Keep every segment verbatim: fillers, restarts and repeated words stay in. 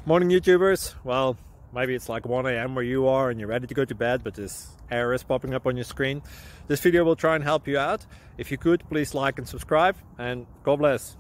Morning YouTubers. Well, maybe it's like one A M where you are and you're ready to go to bed, but this error is popping up on your screen. This video will try and help you out. If you could, please like and subscribe, and God bless.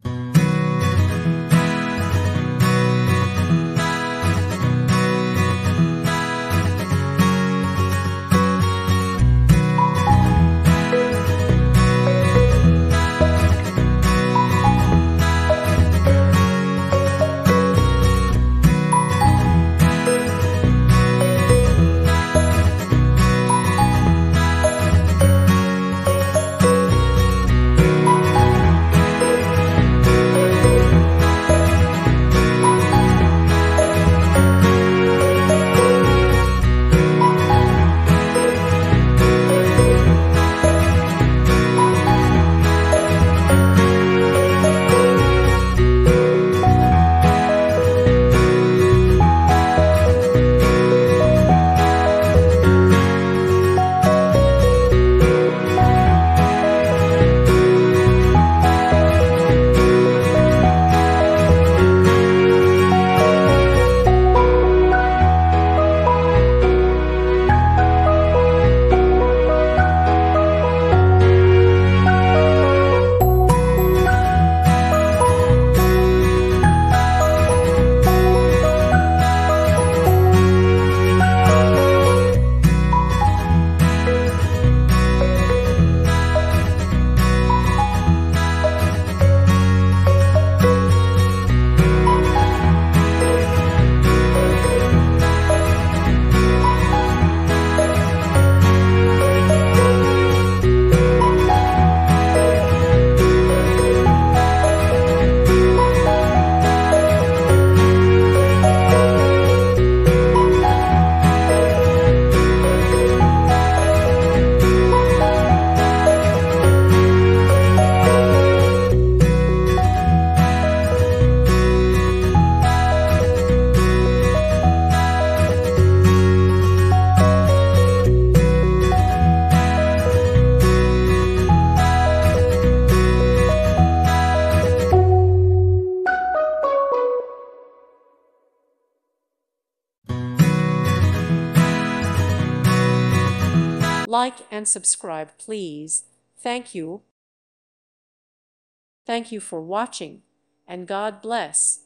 Like and subscribe, please. Thank you. Thank you for watching, and God bless.